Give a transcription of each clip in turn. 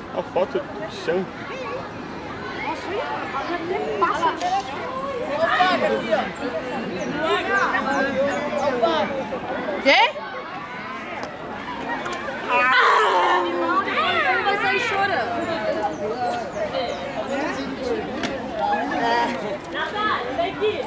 A foto do chão. Passa. Quê? Ele vai sair chorando. Vem aqui.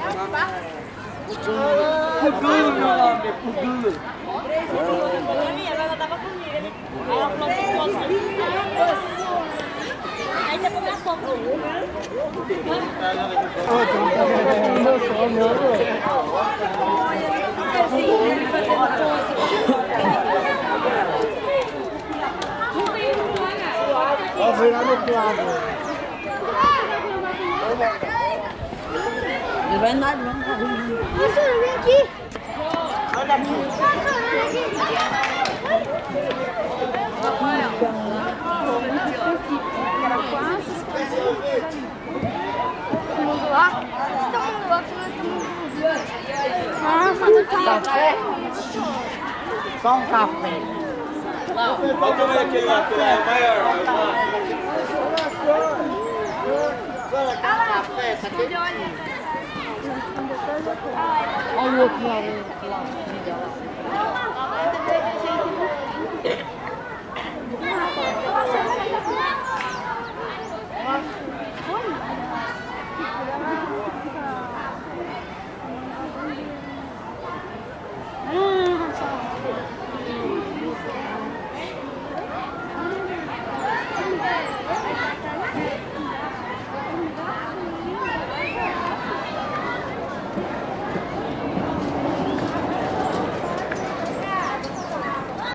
Pugulu, meu nome é Pugulu. Ela tava comigo. Aí ela falou assim, aí você põe a foto. Vai virar no quadro. Ele vai andar, não. Professora, vem aqui. Olha aqui. Vamos lá. Ah, fazer café. Só um café. Qual o tamanho daquele lá? Aquele lá é maior. Café, essa aqui. Olha o outro lado.